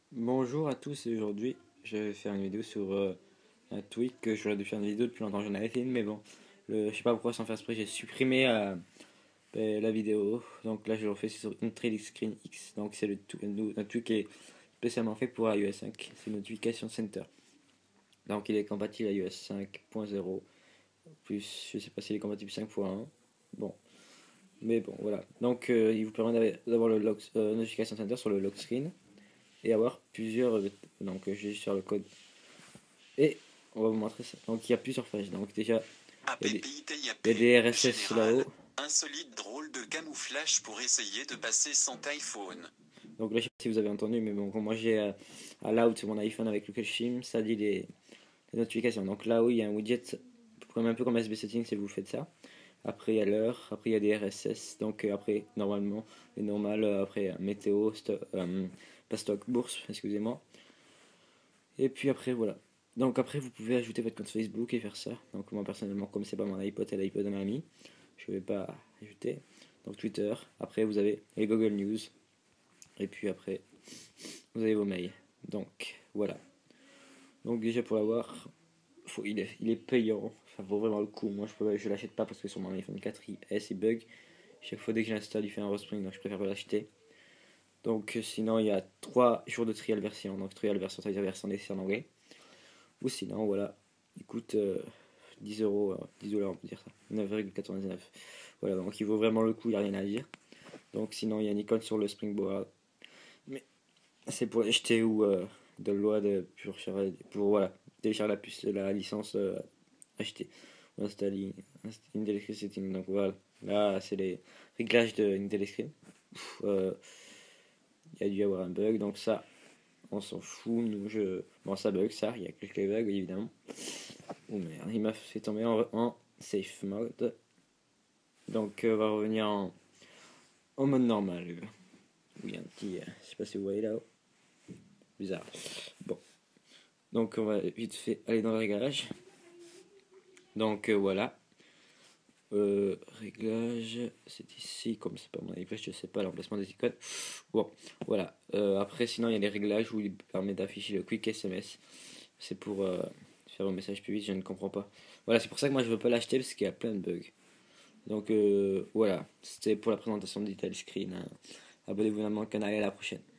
Bonjour à tous, et aujourd'hui je vais faire une vidéo sur un tweet que j'aurais dû faire une vidéo depuis longtemps, j'en avais fait une mais bon, je sais pas pourquoi sans faire exprès j'ai supprimé la vidéo, donc là je le refais sur IntelliScreen X, donc c'est un tweet qui est spécialement fait pour iOS 5, c'est une Notification Center, donc il est compatible à iOS 5.0, plus je sais pas s'il est compatible 5.1, bon, mais bon voilà, donc il vous permet d'avoir le Notification Center sur le lock screen et avoir plusieurs. Donc, je vais sur le code et on va vous montrer ça. Donc, il y a plusieurs pages. Donc, déjà, il y a des, il y a des RSS là-haut. Insolite drôle de camouflage pour essayer de passer sans iPhone. Donc, là, je sais pas si vous avez entendu, mais bon, quand moi j'ai Loud sur mon iPhone avec lequel je filme, ça dit les notifications. Donc, là-haut, il y a un widget, comme un peu comme SB Settings si vous faites ça. Après, il y a l'heure. Après, il y a des RSS. Donc, après, normalement, les normales. Après, météo, pas stock, bourse, excusez-moi. Et puis après, voilà. Donc après, vous pouvez ajouter votre compte Facebook et faire ça. Donc moi personnellement, comme c'est pas mon iPod et l'iPod de ma amie, je vais pas ajouter. Donc Twitter. Après, vous avez les Google News. Et puis après, vous avez vos mails. Donc voilà. Donc déjà pour l'avoir, il est payant. Ça vaut vraiment le coup. Moi, je l'achète pas parce que sur mon iPhone 4 il bug. Chaque fois dès que je l'installe, il fait un respring. Donc je préfère pas l'acheter. Donc sinon, il y a 3 jours de trial version. Donc trial version, ça veut dire version d'essai en anglais. Ou sinon, voilà, il coûte 10 euros, 10 dollars, on peut dire ça, 9,99. Voilà, donc il vaut vraiment le coup, il n'y a rien à dire. Donc sinon, il y a une icône sur le Springboard. Mais c'est pour acheter ou de loi pour voilà, télécharger la licence acheter. Ou installer Intelli Setting. Donc voilà, là c'est les réglages de Intelli. Il y a dû y avoir un bug, donc ça, on s'en fout. Bon, ça bug, ça, il y a quelques bugs évidemment. Oh merde, il m'a fait tomber en safe mode. Donc on va revenir en mode normal. Oui, un petit. Je sais pas si vous voyez là-haut. Bizarre. Bon. Donc on va vite fait aller dans le réglage. Donc voilà. Réglage, c'est ici, comme c'est pas mon iPad, je sais pas l'emplacement des icônes. Bon, voilà. Après, sinon, il y a les réglages où il permet d'afficher le Quick SMS. C'est pour faire un message plus vite, je ne comprends pas. Voilà, c'est pour ça que moi je veux pas l'acheter parce qu'il y a plein de bugs. Donc voilà, c'était pour la présentation de Detail Screen, hein. Abonnez-vous à mon canal et à la prochaine.